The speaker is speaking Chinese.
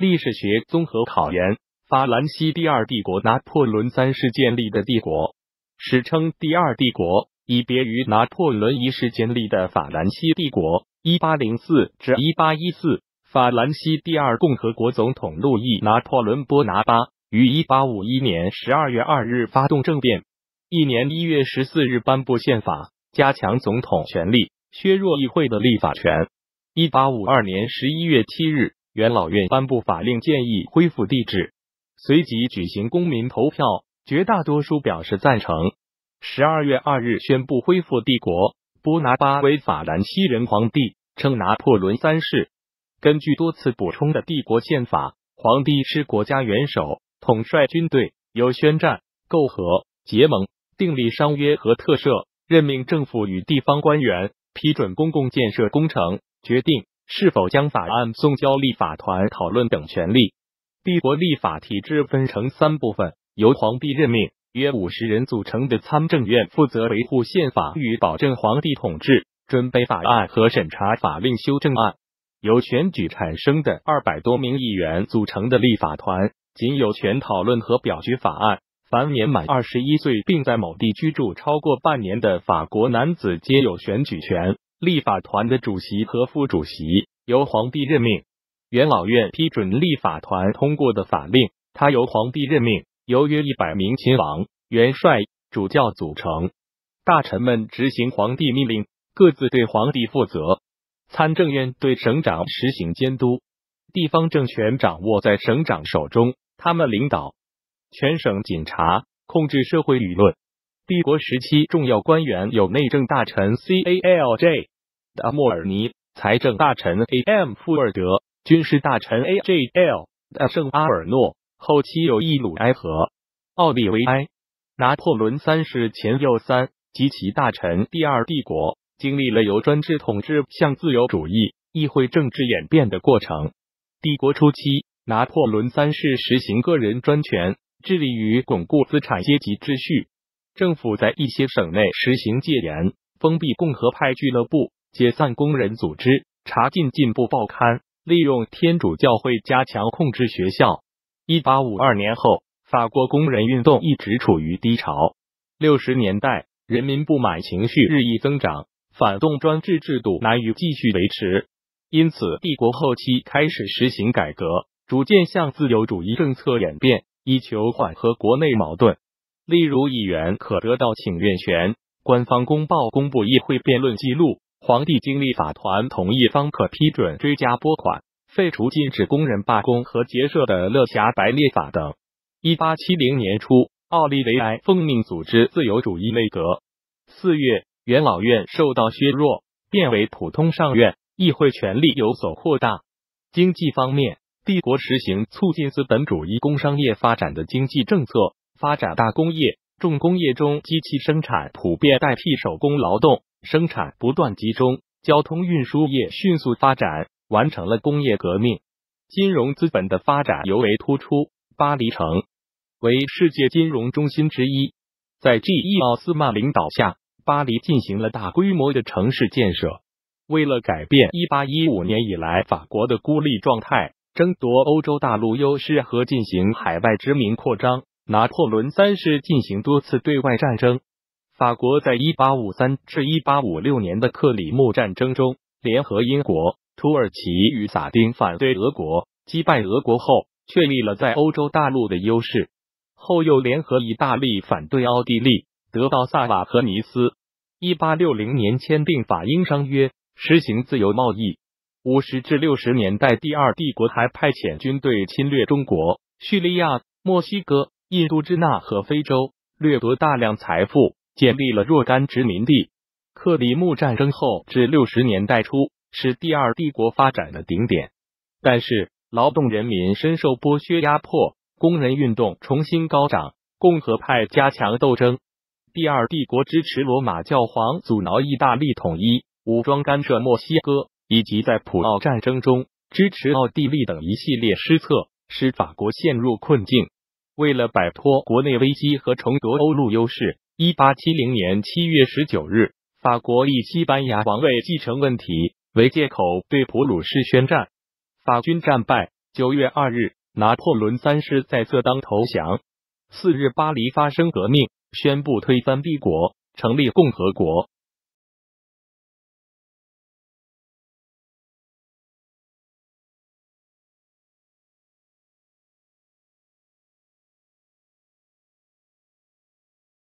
历史学综合考研，法兰西第二帝国拿破仑三世建立的帝国，史称第二帝国，以别于拿破仑一世建立的法兰西帝国。1804至1814，法兰西第二共和国总统路易·拿破仑·波拿巴于1851年12月2日发动政变，1年1月14日颁布宪法，加强总统权力，削弱议会的立法权。1852年11月7日，元老院颁布法令，建议恢复帝制，随即举行公民投票，绝大多数表示赞成。12月2日宣布恢复帝国，波拿巴为法兰西人皇帝，称拿破仑三世。根据多次补充的帝国宪法，皇帝是国家元首，统帅军队，有宣战、媾和、结盟、订立商约和特赦，任命政府与地方官员，批准公共建设工程，决定是否将法案送交立法团讨论等权利。帝国立法体制分成3部分，由皇帝任命，约50人组成的参政院负责维护宪法与保证皇帝统治，准备法案和审查法令修正案。由选举产生的200多名议员组成的立法团，仅有权讨论和表决法案。凡年满21岁并在某地居住超过半年的法国男子皆有选举权。立法团的主席和副主席由皇帝任命。元老院批准立法团通过的法令，它由皇帝任命，由约100名亲王、元帅、主教组成。大臣们执行皇帝命令，各自对皇帝负责。参政院对省长实行监督，地方政权掌握在省长手中，他们领导全省警察，控制社会舆论。帝国时期重要官员有内政大臣 CALJ 达莫尔尼、财政大臣 AM 富尔德、军事大臣 AJL 的圣阿尔诺，后期有伊鲁埃和奥利维埃。拿破仑三世前右3及其大臣。第二帝国经历了由专制统治向自由主义、议会政治演变的过程。帝国初期，拿破仑三世实行个人专权，致力于巩固资产阶级秩序。政府在一些省内实行戒严，封闭共和派俱乐部，解散工人组织，查禁进步报刊，利用天主教会加强控制学校。1852年后，法国工人运动一直处于低潮。60年代，人民不满情绪日益增长，反动专制制度难以继续维持，因此帝国后期开始实行改革，逐渐向自由主义政策演变，以求缓和国内矛盾。例如，议员可得到请愿权，官方公报公布议会辩论记录，皇帝经立法团同意方可批准追加拨款，废除禁止工人罢工和结社的勒辖白列法等。1870年初，奥利维埃奉命组织自由主义内阁。4月，元老院受到削弱，变为普通上院，议会权力有所扩大。经济方面，帝国实行促进资本主义工商业发展的经济政策，发展大工业，重工业中机器生产普遍代替手工劳动，生产不断集中，交通运输业迅速发展，完成了工业革命。金融资本的发展尤为突出，巴黎城为世界金融中心之一。在 G.E. 奥斯曼领导下，巴黎进行了大规模的城市建设。为了改变1815年以来法国的孤立状态，争夺欧洲大陆优势和进行海外殖民扩张，拿破仑三世进行多次对外战争。法国在1853至1856年的克里木战争中，联合英国、土耳其与撒丁反对俄国，击败俄国后，确立了在欧洲大陆的优势。后又联合意大利反对奥地利，得到萨瓦和尼斯。1860年签订法英商约，实行自由贸易。50至60年代，第二帝国还派遣军队侵略中国、叙利亚、墨西哥、印度支那和非洲，掠夺大量财富，建立了若干殖民地。克里木战争后至60年代初是第二帝国发展的顶点，但是劳动人民深受剥削压迫，工人运动重新高涨，共和派加强斗争。第二帝国支持罗马教皇阻挠意大利统一，武装干涉墨西哥，以及在普奥战争中支持奥地利等一系列施策，使法国陷入困境。为了摆脱国内危机和重夺欧陆优势，1870年7月19日，法国以西班牙王位继承问题为借口对普鲁士宣战。法军战败， 9月2日，拿破仑三世在色当投降。4日，巴黎发生革命，宣布推翻帝国，成立共和国。